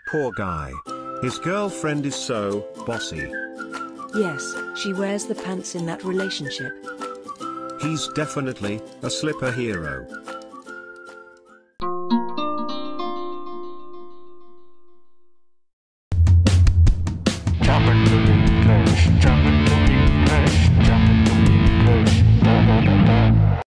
Poor guy. His girlfriend is so bossy. Yes, she wears the pants in that relationship. He's definitely a slipper hero. Jumping,